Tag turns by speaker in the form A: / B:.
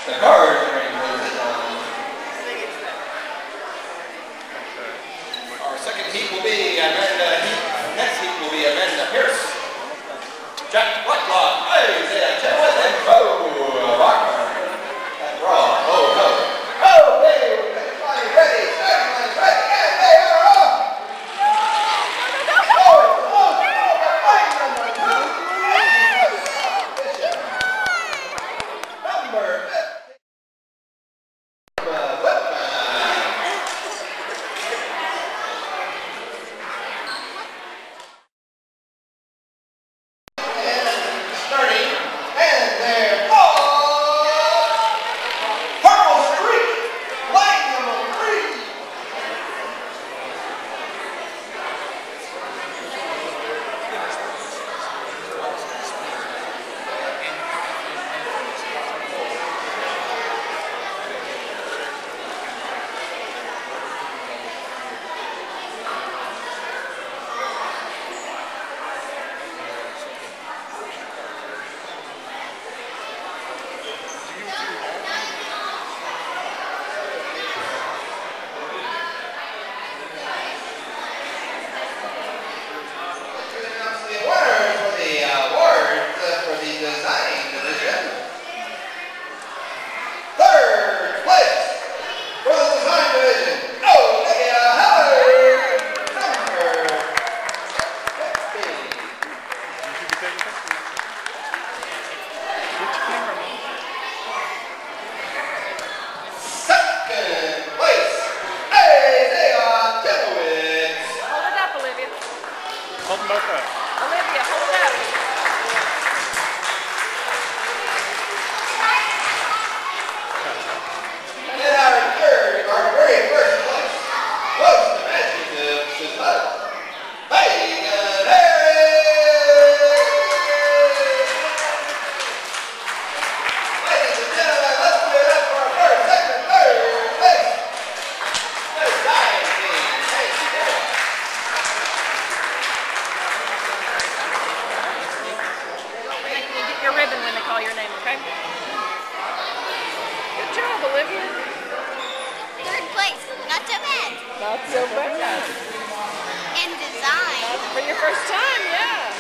A: The cars are included. Our second heat will be next heat will be Amanda Pierce, Jack Blacklock, Isaiah Chenoweth, and Bo Rocker. And Rob, ready, starting line ready, and they are off.
B: Hold them both up.
C: Olivia, hold up.
A: And our very first place goes to Massachusetts. Ladies and gentlemen, let's give it up for our first, second, and third place. The Giant Team. Thank you very much.
C: Get your ribbon when they call your name, okay? Good job, Olivia.
D: Third place, not too bad.
C: Not so bad.
D: In design.
C: For your first time, yeah.